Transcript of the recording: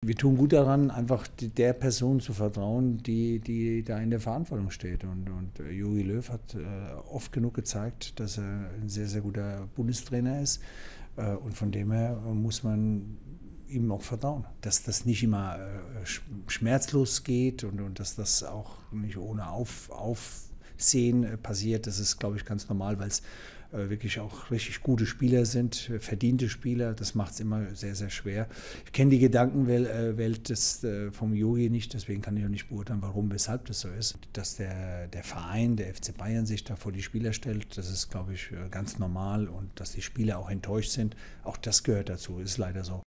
Wir tun gut daran, einfach der Person zu vertrauen, die da in der Verantwortung steht. Und Jogi Löw hat oft genug gezeigt, dass er ein sehr, sehr guter Bundestrainer ist. Und von dem her muss man ihm auch vertrauen, dass das nicht immer schmerzlos geht und dass das auch nicht ohne Aufsehen passiert. Das ist, glaube ich, ganz normal, weil es wirklich auch richtig gute Spieler sind, verdiente Spieler. Das macht es immer sehr, sehr schwer. Ich kenne die Gedankenwelt vom Jogi nicht, deswegen kann ich auch nicht beurteilen, warum, weshalb das so ist. Dass der Verein, der FC Bayern, sich da vor die Spieler stellt, das ist, glaube ich, ganz normal. Und dass die Spieler auch enttäuscht sind, auch das gehört dazu, ist leider so.